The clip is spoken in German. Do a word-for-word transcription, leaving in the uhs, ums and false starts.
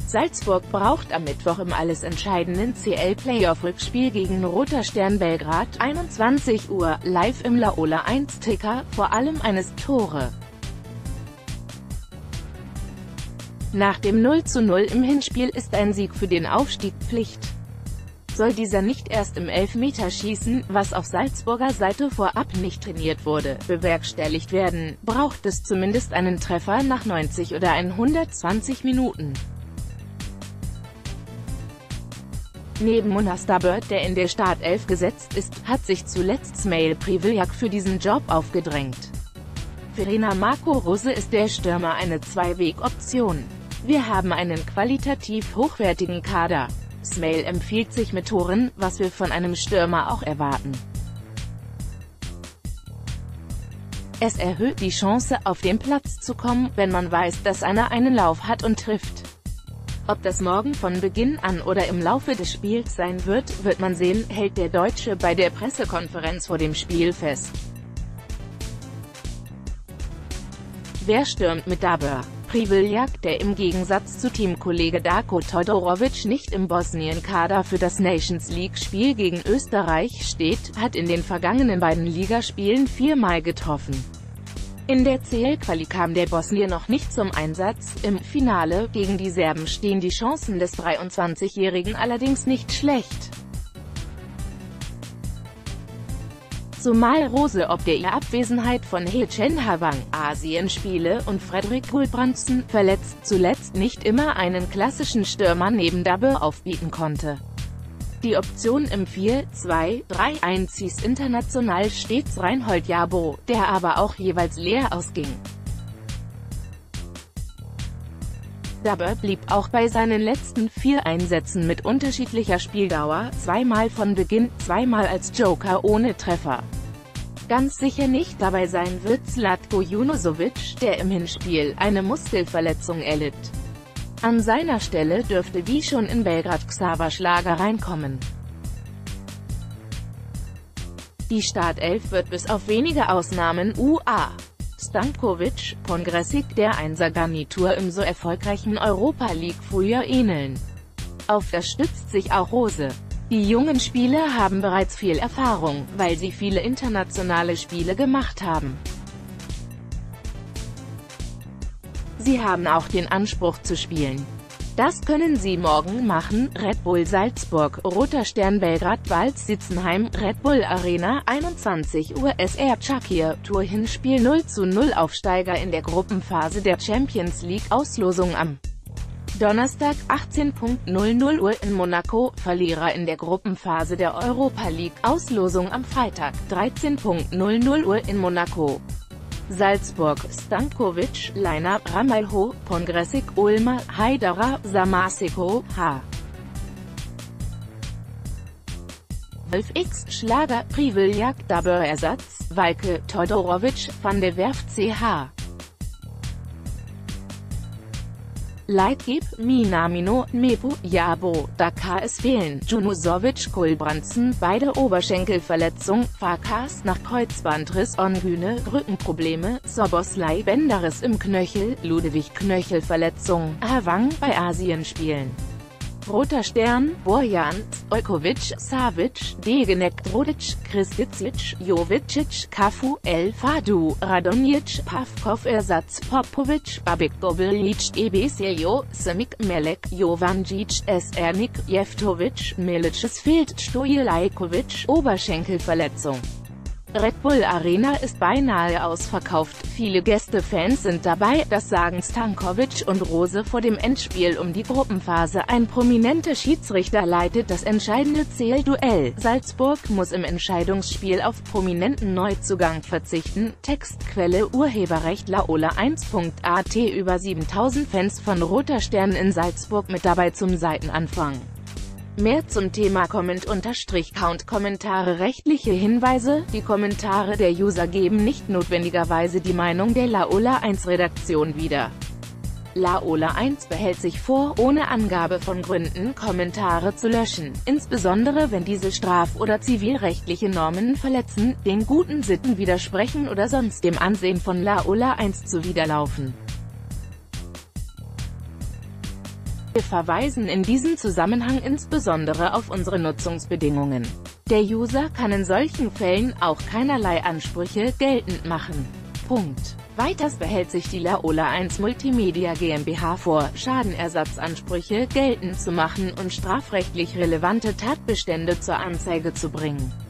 Salzburg braucht am Mittwoch im alles entscheidenden C L-Playoff-Rückspiel gegen Roter Stern Belgrad, einundzwanzig Uhr, live im Laola eins Ticker, vor allem eines Tore. Nach dem null zu null im Hinspiel ist ein Sieg für den Aufstieg Pflicht. Soll dieser nicht erst im Elfmeterschießen, was auf Salzburger Seite vorab nicht trainiert wurde, bewerkstelligt werden, braucht es zumindest einen Treffer nach neunzig oder hundertzwanzig Minuten. Neben Munas Dabur, der in der Startelf gesetzt ist, hat sich zuletzt Smejl Priviljak für diesen Job aufgedrängt. Für Trainer Marco Rose ist der Stürmer eine Zwei-Weg-Option. Wir haben einen qualitativ hochwertigen Kader. Smejl empfiehlt sich mit Toren, was wir von einem Stürmer auch erwarten. Es erhöht die Chance, auf den Platz zu kommen, wenn man weiß, dass einer einen Lauf hat und trifft. Ob das morgen von Beginn an oder im Laufe des Spiels sein wird, wird man sehen, hält der Deutsche bei der Pressekonferenz vor dem Spiel fest. Wer stürmt mit Dabur? Priviljak, der im Gegensatz zu Teamkollege Darko Todorovic nicht im Bosnien-Kader für das Nations-League-Spiel gegen Österreich steht, hat in den vergangenen beiden Ligaspielen viermal getroffen. In der C L-Quali kam der Bosnier noch nicht zum Einsatz, im Finale gegen die Serben stehen die Chancen des dreiundzwanzigjährigen allerdings nicht schlecht. Zumal Rose ob der Abwesenheit von Hecen Havang, Asienspiele und Frederik Gulbrandsen, verletzt, zuletzt nicht immer einen klassischen Stürmer neben Dabur aufbieten konnte. Die Option im vier zwei drei eins hieß international stets Reinhold Jabo, der aber auch jeweils leer ausging. Dabur blieb auch bei seinen letzten vier Einsätzen mit unterschiedlicher Spieldauer, zweimal von Beginn, zweimal als Joker ohne Treffer. Ganz sicher nicht dabei sein wird Zlatko Junusovic, der im Hinspiel eine Muskelverletzung erlitt. An seiner Stelle dürfte wie schon in Belgrad Xaver Schlager reinkommen. Die Startelf wird bis auf wenige Ausnahmen U A Stankovic, Pongresic der Einser-Garnitur im so erfolgreichen Europa-League-Frühjahr ähneln. Auf das stützt sich auch Rose. Die jungen Spieler haben bereits viel Erfahrung, weil sie viele internationale Spiele gemacht haben. Sie haben auch den Anspruch zu spielen. Das können sie morgen machen. Red Bull Salzburg, Roter Stern Belgrad, Waldsitzheim, Red Bull Arena, einundzwanzig Uhr S R Çakır, Tour-Hinspiel null zu null Aufsteiger in der Gruppenphase der Champions League, Auslosung am Donnerstag, achtzehn Uhr in Monaco, Verlierer in der Gruppenphase der Europa League, Auslosung am Freitag, dreizehn Uhr in Monaco. Salzburg, Stankovic, Leiner, Ramalho, Pongresic, Ulmer, Haidara, Samaseko, H. zwölf x Schlager, Priviljak, Dabur Ersatz, Valke, Todorovic, Van de Werf C H. Leitgeb, Minamino, Mepu, Jabo, Dakar es fehlen, Junusovic, Gulbrandsen, beide Oberschenkelverletzung, Farkas nach Kreuzbandriss, Ongüne, Rückenprobleme, Soboslai, Bänderriss im Knöchel, Ludewig Knöchelverletzung, Havang bei Asienspielen. Roter Stern, Borjan, Stojkovic, Savic, Degenek, Drodic, Kristicic, Jovicic, Cafu, El Fadu, Radonjic, Pavkov Ersatz, Popovic, Babik Gobelic, Ebesilio, Semik, Melek, Jovanjic, Esernik, Jeftovic, Milic. Es fehlt Stojilajkovic, Oberschenkelverletzung. Red Bull Arena ist beinahe ausverkauft, viele Gästefans sind dabei, das sagen Stankovic und Rose vor dem Endspiel um die Gruppenphase. Ein prominenter Schiedsrichter leitet das entscheidende C L-Duell. Salzburg muss im Entscheidungsspiel auf prominenten Neuzugang verzichten. Textquelle Urheberrecht Laola eins punkt a t. Über siebentausend Fans von Roter Stern in Salzburg mit dabei zum Seitenanfang. Mehr zum Thema Comment-Count Kommentare. Rechtliche Hinweise: Die Kommentare der User geben nicht notwendigerweise die Meinung der Laola eins Redaktion wieder. Laola eins behält sich vor, ohne Angabe von Gründen Kommentare zu löschen, insbesondere wenn diese straf- oder zivilrechtliche Normen verletzen, den guten Sitten widersprechen oder sonst dem Ansehen von Laola eins zuwiderlaufen. Wir verweisen in diesem Zusammenhang insbesondere auf unsere Nutzungsbedingungen. Der User kann in solchen Fällen auch keinerlei Ansprüche geltend machen. Punkt. Weiters behält sich die Laola eins Multimedia GmbH vor, Schadenersatzansprüche geltend zu machen und strafrechtlich relevante Tatbestände zur Anzeige zu bringen.